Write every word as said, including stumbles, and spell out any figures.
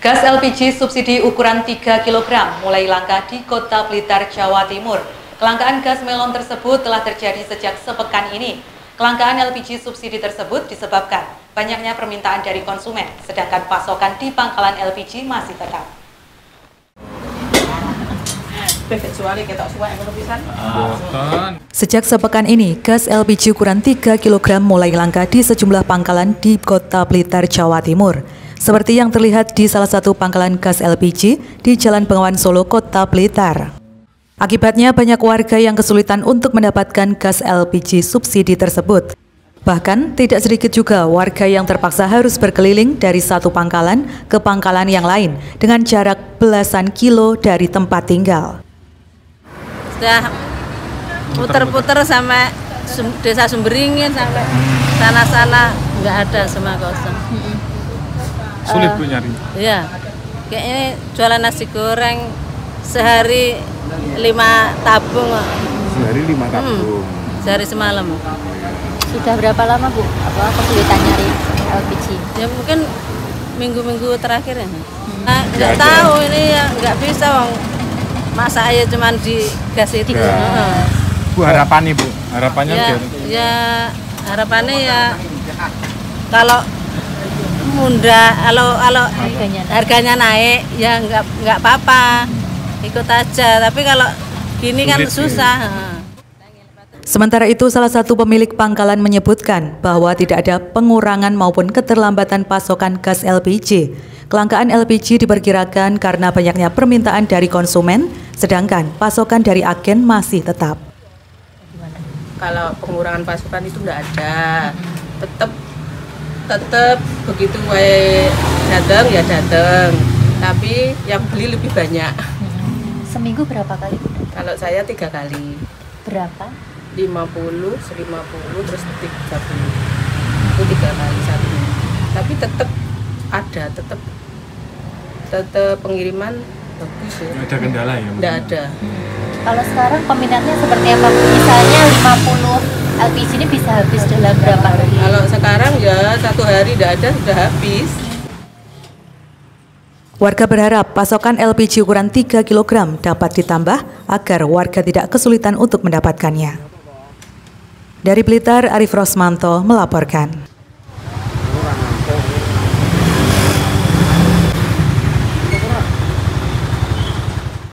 Gas L P G subsidi ukuran tiga kilogram mulai langka di Kota Blitar, Jawa Timur. Kelangkaan gas melon tersebut telah terjadi sejak sepekan ini. Kelangkaan L P G subsidi tersebut disebabkan banyaknya permintaan dari konsumen, sedangkan pasokan di pangkalan L P G masih tetap. Sejak sepekan ini, gas L P G ukuran tiga kilogram mulai langka di sejumlah pangkalan di Kota Blitar, Jawa Timur. Seperti yang terlihat di salah satu pangkalan gas L P G di Jalan Bengawan Solo, Kota Blitar. Akibatnya banyak warga yang kesulitan untuk mendapatkan gas L P G subsidi tersebut. Bahkan tidak sedikit juga warga yang terpaksa harus berkeliling dari satu pangkalan ke pangkalan yang lain dengan jarak belasan kilo dari tempat tinggal. Sudah puter-puter sampai desa Sumberingin sampai sana-sana nggak ada, semua kosong. Sulit Bu nyari? Iya, kayak ini jualan nasi goreng sehari lima tabung. Sehari lima tabung? Hmm, sehari semalam. Sudah berapa lama Bu apa kesulitan nyari L P G? Ya mungkin minggu-minggu terakhir ya. Nah, nggak tahu ini ya nggak bisa Bang. Masa aja cuman di gas itu. Ya. Uh. Bu harapannya Bu, harapannya ya, biar... ya harapannya ya kalau mudah, kalau kalau harganya, harganya naik ya nggak nggak apa-apa, ikut aja. Tapi kalau gini kan susah. Sementara itu, salah satu pemilik pangkalan menyebutkan bahwa tidak ada pengurangan maupun keterlambatan pasokan gas L P G. Kelangkaan L P G diperkirakan karena banyaknya permintaan dari konsumen, sedangkan pasokan dari agen masih tetap. Kalau pengurangan pasokan itu nggak ada, tetap tetap begitu wae datang ya datang, tapi yang beli lebih banyak. Seminggu berapa kali? Kalau saya tiga kali. Berapa? lima puluh, lima puluh, terus tiga puluh. Itu tiga kali satu minggu. Tapi tetap ada, tetap tetap pengiriman bagus ya. Nggak ada kendala ya? Nggak ada. Kalau sekarang peminatnya seperti apa? Misalnya lima puluh L P G ini bisa habis dalam berapa hari? Kalau sekarang ya satu hari tidak ada sudah habis. Warga berharap pasokan L P G ukuran tiga kilogram dapat ditambah agar warga tidak kesulitan untuk mendapatkannya. Dari Blitar, Arif Rosmanto melaporkan.